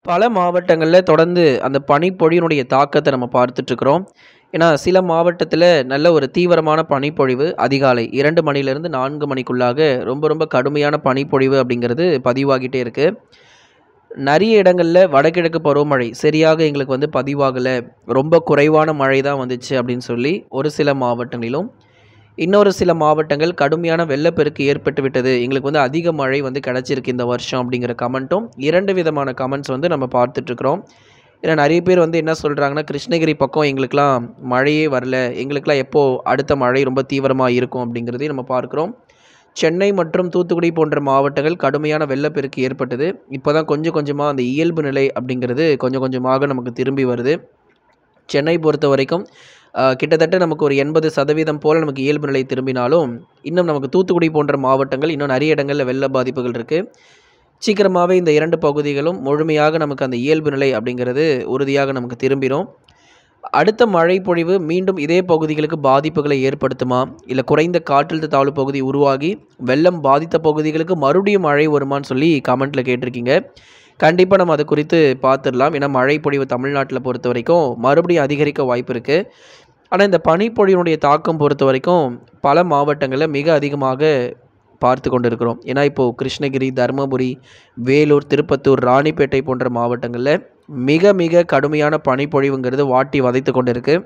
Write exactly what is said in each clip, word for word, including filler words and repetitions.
பல மாவட்டங்கள்ல தொடர்ந்து அந்த பனிப்பொழிவினுடைய தாக்கத்த நம்ம பார்த்துட்ருக்குறோம். ஏன்னா, சில மாவட்டத்தில நல்ல ஒரு தீவிரமான பனிப்பொழிவு அதிகாலை இரண்டு மணிலேருந்து நான்கு மணிக்குள்ளாக ரொம்ப ரொம்ப கடுமையான பனிப்பொழிவு அப்படிங்கிறது பதிவாகிட்டே இருக்கு. நெறைய இடங்கள்ல வடகிழக்கு பருவமழை சரியாக எங்களுக்கு வந்து பதிவாகல. ரொம்ப குறைவான மழை தான் வந்துச்சு அப்படின்னு சொல்லி ஒரு சில மாவட்டங்களிலும், இன்னொரு சில மாவட்டங்கள் கடுமையான வெள்ளப்பெருக்கு ஏற்பட்டு விட்டது. எங்களுக்கு வந்து அதிக மழை வந்து கிடைச்சிருக்கு இந்த வருஷம் அப்படிங்கிற கமெண்ட்டும் இரண்டு விதமான கமெண்ட்ஸ் வந்து நம்ம பார்த்துட்ருக்குறோம். ஏன்னா நெறைய பேர் வந்து என்ன சொல்றாங்கன்னா, கிருஷ்ணகிரி பக்கம் எங்களுக்கெல்லாம் மழையே வரல. எங்களுக்கெல்லாம் எப்போ அடுத்த மழை ரொம்ப தீவிரமா இருக்கும் அப்படிங்கிறதையும் நம்ம பார்க்கிறோம். சென்னை மற்றும் தூத்துக்குடி போன்ற மாவட்டங்கள் கடுமையான வெள்ளப்பெருக்கு ஏற்பட்டது. இப்போ தான் கொஞ்சம் கொஞ்சமா அந்த இயல்பு நிலை அப்படிங்கிறது கொஞ்சம் கொஞ்சமாக நமக்கு திரும்பி வருது. சென்னை பொறுத்தவரைக்கும் அ கிட்டத்தட்ட நமக்கு ஒரு எண்பது சதவீதம் போல நமக்கு இயல்பு நிலை திரும்பினாலும், இன்னும் நமக்கு தூத்துக்குடி போன்ற மாவட்டங்கள் இன்னும் நெறைய இடங்கள்ல வெள்ள பாதிப்புகள் இருக்கு. சீக்கிரமாவே இந்த இரண்டு பகுதிகளும் முழுமையாக நமக்கு அந்த இயல்பு நிலை அப்படிங்கிறது உறுதியாக நமக்கு திரும்பிரும். அடுத்த மழை பொழிவு மீண்டும் இதே பகுதிகளுக்கு பாதிப்புகளை ஏற்படுத்துமா? இல்ல குறைந்த காற்றழுத்த தாழ்வு பகுதி உருவாகி, வெள்ளம் பாதித்த பகுதிகளுக்கு மறுபடியும் மழை வருமான்னு சொல்லி கமெண்ட்ல கேட்டிருக்கீங்க. கண்டிப்பா நம்ம அது குறித்து பார்த்துடலாம். ஏன்னா மழை பொழிவு தமிழ்நாட்டில பொறுத்தவரைக்கும் மறுபடியும் அதிகரிக்க வாய்ப்பு இருக்கு. ஆனா இந்த பனிப்பொழிவினுடைய தாக்கம் பொறுத்தவரைக்கும் பல மாவட்டங்கள்ல மிக அதிகமாக பார்த்து கொண்டிருக்கிறோம். ஏன்னா இப்போ கிருஷ்ணகிரி, தருமபுரி, வேலூர், திருப்பத்தூர், ராணிப்பேட்டை போன்ற மாவட்டங்கள்ல மிக மிக கடுமையான பனிப்பொழிவுங்கிறது வாட்டி வதைத்துக் கொண்டிருக்கு.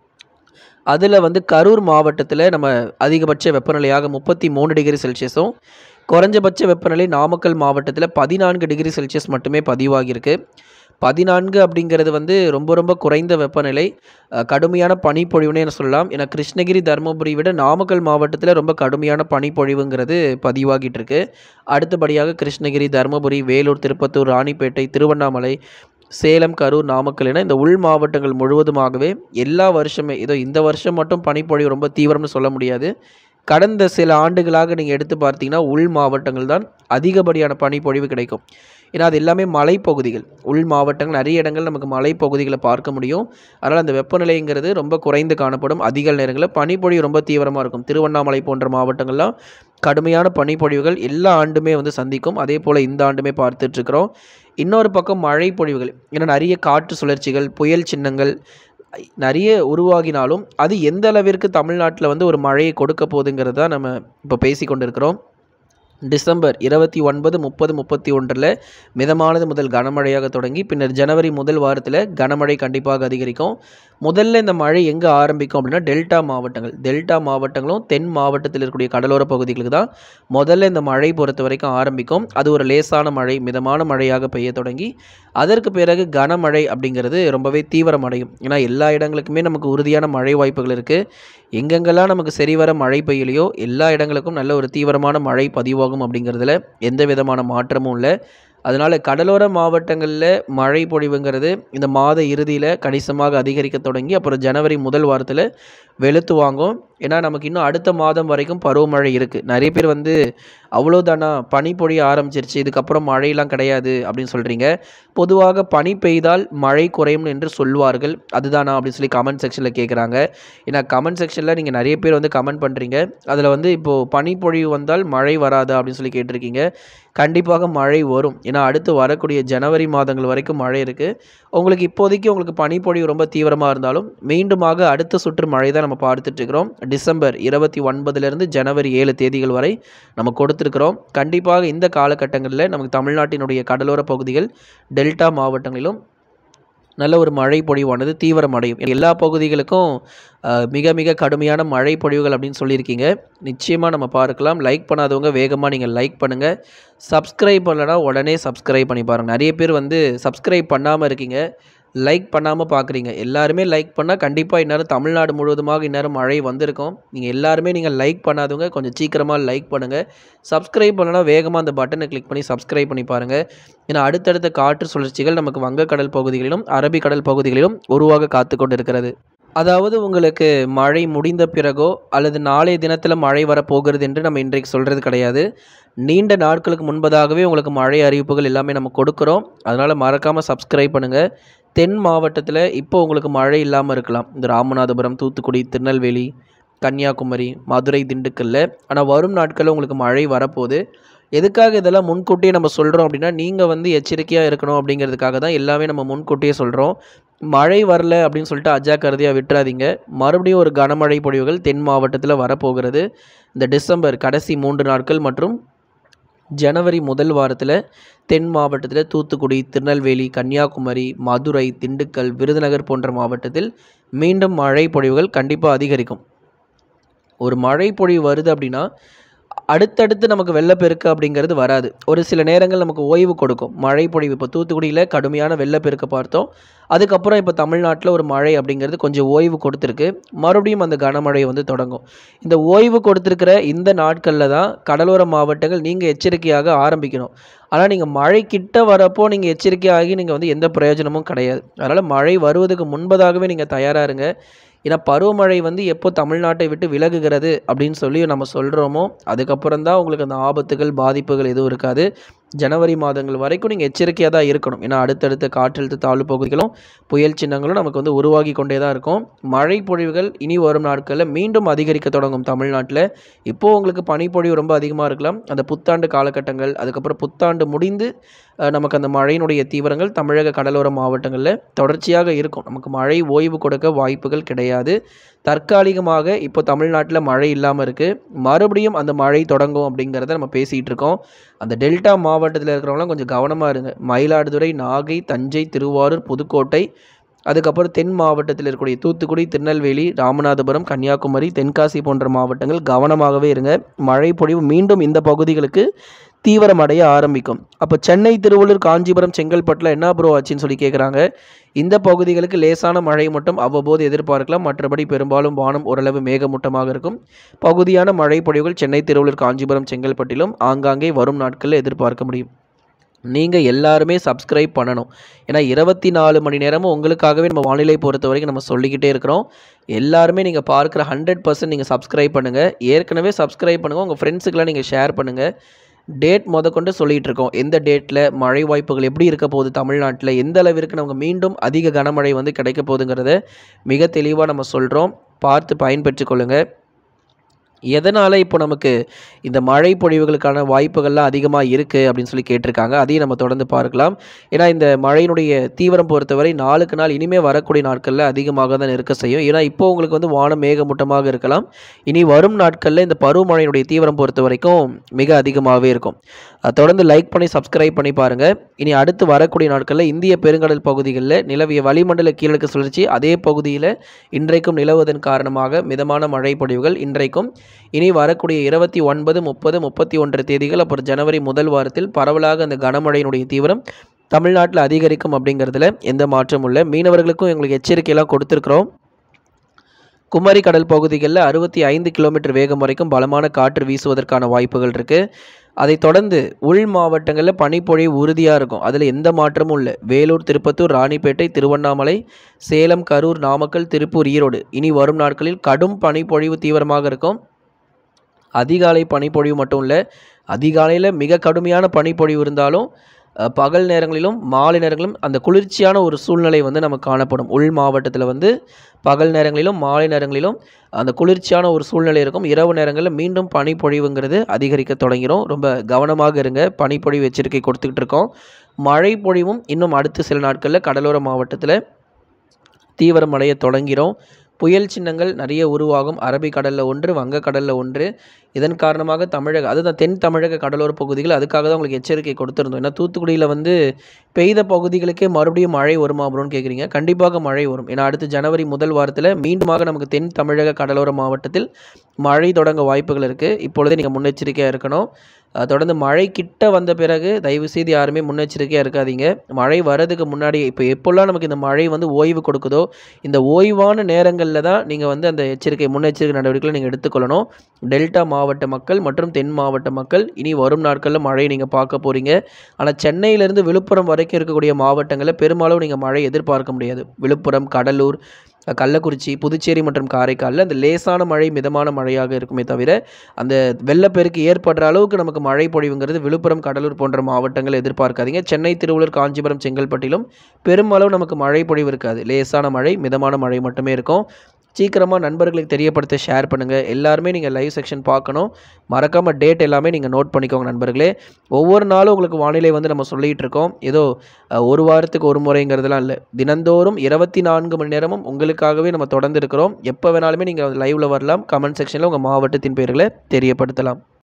அதில வந்து கரூர் மாவட்டத்தில நம்ம அதிகபட்ச வெப்பநிலையாக முப்பத்தி மூன்று டிகிரி செல்சியஸும், குறைஞ்சபட்ச வெப்பநிலை நாமக்கல் மாவட்டத்தில பதினான்கு டிகிரி செல்சியஸ் மட்டுமே பதிவாகியிருக்கு. பதினான்கு அப்படிங்கிறது வந்து ரொம்ப ரொம்ப குறைந்த வெப்பநிலை. அ கடுமையான பனிப்பொழிவுன்னே சொல்லலாம். ஏன்னா கிருஷ்ணகிரி, தருமபுரி விட நாமக்கல் மாவட்டத்தில ரொம்ப கடுமையான பனிப்பொழிவுங்கிறது பதிவாகிட்டு இருக்கு. அடுத்தபடியாக கிருஷ்ணகிரி, தருமபுரி, வேலூர், திருப்பத்தூர், ராணிப்பேட்டை, திருவண்ணாமலை, சேலம், கரூர், நாமக்கல் என இந்த உள் மாவட்டங்கள் முழுவதுமாகவே எல்லா வருஷமே ஏதோ இந்த வருஷம் மட்டும் பனிப்பொழிவு ரொம்ப தீவிரம்னு சொல்ல முடியாது. கடந்த சில ஆண்டுகளாக நீங்க எடுத்து பார்த்தீங்கன்னா, உள் மாவட்டங்கள் தான் அதிகப்படியான பனிப்பொழிவு கிடைக்கும். ஏன்னா, அது எல்லாமே மலைப்பகுதிகள். உள் மாவட்டங்கள் நெறைய இடங்கள் நமக்கு மலைப்பகுதிகள பார்க்க முடியும். அதனால அந்த வெப்பநிலைங்கிறது ரொம்ப குறைந்து காணப்படும். அதிக நேரங்கள்ல பனிப்பொழிவு ரொம்ப தீவிரமா இருக்கும். திருவண்ணாமலை போன்ற மாவட்டங்கள்லாம் கடுமையான பனிப்பொழிவுகள் எல்லா ஆண்டுமே வந்து சந்திக்கும். அதேபோல இந்த ஆண்டுமே பார்த்துட்ருக்கிறோம். இன்னொரு பக்கம் மழை பொழிவுகள். ஏன்னா நெறைய காற்று சுழற்சிகள், புயல் சின்னங்கள் ஐ நெறைய உருவாகினாலும், அது எந்த அளவிற்கு தமிழ்நாட்டில வந்து ஒரு மழையை கொடுக்க போதுங்கிறது தான் நம்ம இப்போ பேசிக் கொண்டிருக்கிறோம். டிசம்பர் இருபத்தி ஒன்பது, முப்பது, முப்பத்தி ஒன்றில் மிதமானது முதல் கனமழையாக தொடங்கி, பின்னர் ஜனவரி முதல் வாரத்தில கனமழை கண்டிப்பாக அதிகரிக்கும். முதல்ல இந்த மழை எங்க ஆரம்பிக்கும் அப்படின்னா, டெல்டா மாவட்டங்கள். டெல்டா மாவட்டங்களும், தென் மாவட்டத்தில் இருக்கக்கூடிய கடலோர பகுதிகளுக்கு தான் முதல்ல இந்த மழை பொறுத்தவரைக்கும் ஆரம்பிக்கும். அது ஒரு லேசான மழை, மிதமான மழையாக பெய்ய தொடங்கி, அதற்கு பிறகு கனமழை அப்படிங்கிறது ரொம்பவே தீவிரமடையும். ஏன்னா எல்லா இடங்களுக்குமே நமக்கு உறுதியான மழை வாய்ப்புகள் இருக்கு. எங்கெங்கெல்லாம் நமக்கு சரிவர மழை பெய்யலையோ, எல்லா இடங்களுக்கும் நல்ல ஒரு தீவிரமான மழை பதிவாகும் அப்படிங்கிறதுல எந்த விதமான மாற்றமும் இல்ல. அதனால கடலோர மாவட்டங்கள்ல மழை பொழிவுங்கிறது இந்த மாத இறுதியில கணிசமாக அதிகரிக்க தொடங்கி, அப்புறம் ஜனவரி முதல் வாரத்தில வெளுத்து வாங்கும். ஏன்னா, நமக்கு இன்னும் அடுத்த மாதம் வரைக்கும் பருவமழை இருக்கு. நெறைய பேர் வந்து அவ்வளோதானா பனி பொழிய ஆரம்பிச்சிருச்சு, இதுக்கப்புறம் மழைலாம் கிடையாது அப்படின்னு சொல்றீங்க. பொதுவாக பனி பெய்தால் மழை குறையும் என்று சொல்வார்கள். அதுதானா அப்படின்னு சொல்லி கமெண்ட் செக்ஷன்ல கேட்குறாங்க. ஏன்னா கமெண்ட் செக்ஷன்ல நீங்க நெறைய பேர் வந்து கமெண்ட் பண்றீங்க. அதில வந்து இப்போ பனிப்பொழிவு வந்தால் மழை வராதா அப்படின்னு சொல்லி கேட்டிருக்கீங்க. கண்டிப்பாக மழை வரும். ஏன்னா அடுத்து வரக்கூடிய ஜனவரி மாதங்கள் வரைக்கும் மழை இருக்கு. உங்களுக்கு இப்போதைக்கு உங்களுக்கு பனிப்பொழிவு ரொம்ப தீவிரமா இருந்தாலும், மீண்டுமாக அடுத்த சுற்று மழை தான் நம்ம பார்த்துட்டு இருக்கிறோம். டிசம்பர் இருபத்தி ஒன்பதிலிருந்து ஜனவரி ஏழு தேதிகள் வரை நம்ம கொடுத்திருக்கிறோம். கண்டிப்பாக இந்த காலகட்டங்கள்ல நமக்கு தமிழ்நாட்டினுடைய கடலோர பகுதிகள், டெல்டா மாவட்டங்களிலும் நல்ல ஒரு மழை பொழிவானது தீவிரமடையும். எல்லா பகுதிகளுக்கும் அ மிக மிக கடுமையான மழை பொழிவுகள் அப்படின்னு சொல்லியிருக்கீங்க. நிச்சயமா நம்ம பார்க்கலாம். லைக் பண்ணாதவங்க வேகமா நீங்க லைக் பண்ணுங்க. சப்ஸ்கிரைப் பண்ணலனா உடனே சப்ஸ்கிரைப் பண்ணி பாருங்க. நெறைய பேர் வந்து சப்ஸ்கிரைப் பண்ணாம இருக்கீங்க. லைக் பண்ணாம பார்க்குறீங்க. எல்லாருமே லைக் பண்ணா கண்டிப்பா இந்நேரம் தமிழ்நாடு முழுவதுமாக இந்நேரம் மழை வந்திருக்கும். நீங்க எல்லாருமே நீங்க லைக் பண்ணாதவங்க கொஞ்சம் சீக்கிரமா லைக் பண்ணுங்க. சப்ஸ்கிரைப் பண்ணலனா வேகமா அந்த பட்டனை கிளிக் பண்ணி சப்ஸ்கிரைப் பண்ணி பாருங்க. ஏன்னா அடுத்தடுத்த காற்று சுழற்சிகள் நமக்கு வங்கக்கடல் பகுதிகளிலும், அரபிக்கடல் பகுதிகளிலும் உருவாக காத்துக் கொண்டிருக்கிறது. அதாவது உங்களுக்கு மழை முடிந்த பிறகோ, அல்லது நாளைய தினத்தில மழை வரப்போகிறது என்று நம்ம இன்றைக்கு சொல்றது கிடையாது. நீண்ட நாட்களுக்கு முன்பதாகவே உங்களுக்கு மழை அறிவிப்புகள் எல்லாமே நம்ம கொடுக்குறோம். அதனால மறக்காம சப்ஸ்கிரைப் பண்ணுங்க. தென் மாவட்டத்தில இப்போ உங்களுக்கு மழை இல்லாம இருக்கலாம். இந்த ராமநாதபுரம், தூத்துக்குடி, திருநெல்வேலி, கன்னியாகுமரி, மதுரை, திண்டுக்கல்ல. ஆனா வரும் நாட்கள்ல உங்களுக்கு மழை வரப்போது. எதுக்காக இதெல்லாம் முன்கூட்டியே நம்ம சொல்கிறோம் அப்படின்னா, நீங்கள் வந்து எச்சரிக்கையாக இருக்கணும் அப்படிங்கிறதுக்காக தான் எல்லாமே நம்ம முன்கூட்டியே சொல்கிறோம். மழை வரல அப்படின்னு சொல்லிட்டு அஜாக்கிரதையாக விட்டுறாதீங்க. மறுபடியும் ஒரு கனமழை பொழிவுகள் தென் மாவட்டத்தில் வரப்போகிறது. இந்த டிசம்பர் கடைசி மூன்று நாட்கள் மற்றும் ஜனவரி முதல் வாரத்தில் தென் மாவட்டத்தில் தூத்துக்குடி, திருநெல்வேலி, கன்னியாகுமரி, மதுரை, திண்டுக்கல், விருதுநகர் போன்ற மாவட்டத்தில் மீண்டும் மழை பொழிவுகள் கண்டிப்பாக அதிகரிக்கும். ஒரு மழை பொழிவு வருது அப்படின்னா அடுத்தடுத்து நமக்கு வெள்ளப்பெருக்கு அப்படிங்கிறது வராது. ஒரு சில நேரங்கள் நமக்கு ஓய்வு கொடுக்கும் மழை பொழிவு. இப்போ தூத்துக்குடியில் கடுமையான வெள்ளப்பெருக்க பார்த்தோம். அதுக்கப்புறம் இப்போ தமிழ்நாட்டில் ஒரு மழை அப்படிங்கிறது கொஞ்சம் ஓய்வு கொடுத்துருக்கு. மறுபடியும் அந்த கனமழை வந்து தொடங்கும். இந்த ஓய்வு கொடுத்துருக்கிற இந்த நாட்களில் தான் கடலோர மாவட்டங்கள் நீங்கள் எச்சரிக்கையாக ஆரம்பிக்கணும். ஆனால் நீங்கள் மழை கிட்ட வரப்போ நீங்கள் எச்சரிக்கையாகி நீங்கள் வந்து எந்த பிரயோஜனமும் கிடையாது. அதனால் மழை வருவதுக்கு முன்பதாகவே நீங்கள் தயாராக இருங்க. ஏன்னா பருவமழை வந்து எப்போ தமிழ்நாட்டை விட்டு விலகுகிறது அப்படின்னு சொல்லி நம்ம சொல்கிறோமோ அதுக்கப்புறம் தான் உங்களுக்கு அந்த ஆபத்துகள் பாதிப்புகள் எதுவும் இருக்காது. ஜனவரி மாதங்கள் வரைக்கும் நீங்கள் எச்சரிக்கையாக தான் இருக்கணும். ஏன்னா அடுத்தடுத்த காற்றழுத்த தாழ்வு பகுதிகளும் புயல் சின்னங்களும் நமக்கு வந்து உருவாகி கொண்டே தான் இருக்கும். மழை பொழிவுகள் இனி வரும் நாட்களில் மீண்டும் அதிகரிக்க தொடங்கும் தமிழ்நாட்டில். இப்போது உங்களுக்கு பனிப்பொழிவு ரொம்ப அதிகமாக இருக்கலாம். அந்த புத்தாண்டு காலகட்டங்கள் அதுக்கப்புறம் புத்தாண்டு முடிந்து நமக்கு அந்த மழையினுடைய தீவிரங்கள் தமிழக கடலோர மாவட்டங்களில் தொடர்ச்சியாக இருக்கும். நமக்கு மழை ஓய்வு கொடுக்க வாய்ப்புகள் கிடையாது. தற்காலிகமாக இப்போ தமிழ்நாட்டில் மழை இல்லாமல் இருக்குது. மறுபடியும் அந்த மழை தொடங்கும் அப்படிங்கிறத நம்ம பேசிகிட்டு இருக்கோம். அந்த டெல்டா மாவட்டத்தில் இருக்கிறவங்களாம் கொஞ்சம் கவனமாக இருங்க. மயிலாடுதுறை, நாகை, தஞ்சை, திருவாரூர், புதுக்கோட்டை, அதுக்கப்புறம் தென் மாவட்டத்தில் இருக்கக்கூடிய தூத்துக்குடி, திருநெல்வேலி, ராமநாதபுரம், கன்னியாகுமரி, தென்காசி போன்ற மாவட்டங்கள் கவனமாகவே இருங்க. மழை பொழிவு மீண்டும் இந்த பகுதிகளுக்கு தீவிரமடைய ஆரம்பிக்கும். அப்போ சென்னை, திருவள்ளூர், காஞ்சிபுரம், செங்கல்பட்டில் என்ன ப்ரோ ஆச்சுன்னு சொல்லி கேட்குறாங்க. இந்த பகுதிகளுக்கு லேசான மழை மட்டும் அவ்வப்போது எதிர்பார்க்கலாம். மற்றபடி பெரும்பாலும் வானம் ஓரளவு மேகமூட்டமாக இருக்கும். பகுதியான மழை பொழிவுகள் சென்னை, திருவள்ளூர், காஞ்சிபுரம், செங்கல்பட்டிலும் ஆங்காங்கே வரும் நாட்களில் எதிர்பார்க்க முடியும். நீங்கள் எல்லாருமே சப்ஸ்கிரைப் பண்ணணும். ஏன்னா இருபத்தி நாலு மணி நேரமும் உங்களுக்காகவே நம்ம வானிலை பொறுத்த வரைக்கும் நம்ம சொல்லிக்கிட்டே இருக்கிறோம். எல்லாருமே நீங்கள் பார்க்குற ஹண்ட்ரட் பர்சன்ட் நீங்கள் சப்ஸ்கிரைப் பண்ணுங்கள். ஏற்கனவே சப்ஸ்கிரைப் பண்ணுங்கள். உங்கள் ஃப்ரெண்ட்ஸுக்கெல்லாம் நீங்கள் ஷேர் பண்ணுங்கள். டேட் முத கொண்டு சொல்லிகிட்டு இருக்கோம். எந்த டேட்டில் மழை வாய்ப்புகள் எப்படி இருக்க போகுது தமிழ்நாட்டில், எந்த அளவிற்கு நமக்கு மீண்டும் அதிக கனமழை வந்து கிடைக்க போகுதுங்கிறத மிக தெளிவாக நம்ம சொல்கிறோம். பார்த்து பயன்பெற்று கொள்ளுங்கள். எதனால் இப்போ நமக்கு இந்த மழை பொழிவுகளுக்கான வாய்ப்புகள்லாம் அதிகமாக இருக்குது அப்படின்னு சொல்லி கேட்டிருக்காங்க. அதையும் நம்ம தொடர்ந்து பார்க்கலாம். ஏன்னா இந்த மழையினுடைய தீவிரம் பொறுத்தவரை நாளுக்கு நாள் இனிமேல் வரக்கூடிய நாட்களில் அதிகமாக தான் இருக்க செய்யும். ஏன்னா இப்போ உங்களுக்கு வந்து வானம் மேகமூட்டமாக இருக்கலாம். இனி வரும் நாட்களில் இந்த பருவமழையினுடைய தீவிரம் பொறுத்த வரைக்கும் மிக அதிகமாகவே இருக்கும். தொடர்ந்து லைக் பண்ணி சப்ஸ்கிரைப் பண்ணி பாருங்கள். இனி அடுத்து வரக்கூடிய நாட்களில் இந்திய பெருங்கடல் பகுதிகளில் நிலவிய வளிமண்டல கீழடுக்கு சுழற்சி அதே பகுதியில் இன்றைக்கும் நிலவுவதன் காரணமாக மிதமான மழை பொழிவுகள் இன்றைக்கும் இனி வரக்கூடிய இருபத்தி ஒன்பது, முப்பது, முப்பத்தி ஒன்று தேதிகள் அப்புறம் ஜனவரி முதல் வாரத்தில் பரவலாக அந்த கனமழையினுடைய தீவிரம் தமிழ்நாட்டில் அதிகரிக்கும் அப்படிங்கிறதுல எந்த மாற்றமும் இல்லை. மீனவர்களுக்கும் எங்களுக்கு எச்சரிக்கையெல்லாம் கொடுத்துருக்குறோம். குமரி கடல் பகுதிகளில் அறுபத்தி ஐந்து கிலோமீட்டர் வேகம் வரைக்கும் பலமான காற்று வீசுவதற்கான வாய்ப்புகள் இருக்குது. அதை தொடர்ந்து உள் மாவட்டங்களில் பனிப்பொழிவு உறுதியாக இருக்கும். அதில் எந்த மாற்றமும் இல்லை. வேலூர், திருப்பத்தூர், ராணிப்பேட்டை, திருவண்ணாமலை, சேலம், கரூர், நாமக்கல், திருப்பூர், ஈரோடு இனி வரும் நாட்களில் கடும் பனிப்பொழிவு தீவிரமாக இருக்கும். அதிகாலை பனிப்பொழிவு மட்டும் இல்லை, அதிகாலையில் மிக கடுமையான பனிப்பொழிவு இருந்தாலும் பகல் நேரங்களிலும் மாலை நேரங்களிலும் அந்த குளிர்ச்சியான ஒரு சூழ்நிலை வந்து நமக்கு காணப்படும். உள் மாவட்டத்தில் வந்து பகல் நேரங்களிலும் மாலை நேரங்களிலும் அந்த குளிர்ச்சியான ஒரு சூழ்நிலை இருக்கும். இரவு நேரங்களில் மீண்டும் பனிப்பொழிவுங்கிறது அதிகரிக்க தொடங்கிடும். ரொம்ப கவனமாக இருங்க. பனிப்பொழிவு எச்சரிக்கை கொடுத்துக்கிட்டு இருக்கோம். மழை பொழிவும் இன்னும் அடுத்த சில நாட்களில் கடலோர மாவட்டத்தில் தீவிரமடைய தொடங்கிறோம். புயல் சின்னங்கள் நிறைய உருவாகும். அரபிக்கடலில் ஒன்று, வங்கக்கடலில் ஒன்று. இதன் காரணமாக தமிழக அதுதான் தென் தமிழக கடலோர பகுதிகள் அதுக்காக தான் உங்களுக்கு எச்சரிக்கை கொடுத்துருந்தோம். ஏன்னா தூத்துக்குடியில் வந்து பெய்த பகுதிகளுக்கே மறுபடியும் மழை வருமா அப்படின்னு கேட்குறீங்க. கண்டிப்பாக மழை வரும். ஏன்னா அடுத்து ஜனவரி முதல் வாரத்தில் மீண்டுமாக நமக்கு தென் தமிழக கடலோர மாவட்டத்தில் மழை தொடங்க வாய்ப்புகள் இருக்குது. இப்பொழுதே நீங்கள் முன்னெச்சரிக்கையாக இருக்கணும். தொடர்ந்து மழை கிட்ட வந்த பிறகு தயவு செய்து யாருமே முன்னெச்சரிக்கையாக இருக்காதீங்க. மழை வரதுக்கு முன்னாடி இப்போ எப்போல்லாம் நமக்கு இந்த மழை வந்து ஓய்வு கொடுக்குதோ இந்த ஓய்வான நேரங்களில் தான் நீங்கள் வந்து அந்த எச்சரிக்கை முன்னெச்சரிக்கை நடவடிக்கைகளை நீங்கள் எடுத்துக்கொள்ளணும். டெல்டா மாவட்ட மக்கள் மற்றும் தென் மாவட்ட மக்கள் இனி வரும் நாட்களில் மழை நீங்கள் பார்க்க போகிறீங்க. ஆனால் சென்னையிலேருந்து விழுப்புரம் வரைக்கும் இருக்கக்கூடிய மாவட்டங்களில் பெரும்பாலும் நீங்கள் மழை எதிர்பார்க்க முடியாது. விழுப்புரம், கடலூர், கள்ளக்குறிச்சி, புதுச்சேரி மற்றும் காரைக்காலில் அந்த லேசான மழை மிதமான மழையாக இருக்குமே தவிர அந்த வெள்ளப்பெருக்கு ஏற்படுற அளவுக்கு நமக்கு மழை பொழிவுங்கிறது விழுப்புரம், கடலூர் போன்ற மாவட்டங்கள் எதிர்பார்க்காதீங்க. சென்னை, திருவள்ளூர், காஞ்சிபுரம், செங்கல்பட்டிலும் பெருமளவு நமக்கு மழை பொழிவு இருக்காது. லேசான மழை மிதமான மழை மட்டுமே இருக்கும். சீக்கிரமாக நண்பர்களுக்கு தெரியப்படுத்த ஷேர் பண்ணுங்கள். எல்லாருமே நீங்கள் லைவ் செக்ஷன் பார்க்கணும். மறக்காமல் டேட் எல்லாமே நீங்கள் நோட் பண்ணிக்கோங்க நண்பர்களே. ஒவ்வொரு நாளும் உங்களுக்கு வானிலை வந்து நம்ம சொல்லிகிட்டு இருக்கோம். ஏதோ ஒரு வாரத்துக்கு ஒரு முறைங்கிறதுலாம் இல்லை. தினந்தோறும் இருபத்தி நான்கு மணி நேரமும் உங்களுக்காகவே நம்ம தொடர்ந்து இருக்கிறோம். எப்போ வேணாலுமே நீங்கள் லைவில் வரலாம். கமெண்ட் செக்ஷனில் உங்கள் மாவட்டத்தின் பெயர்களை தெரியப்படுத்தலாம்.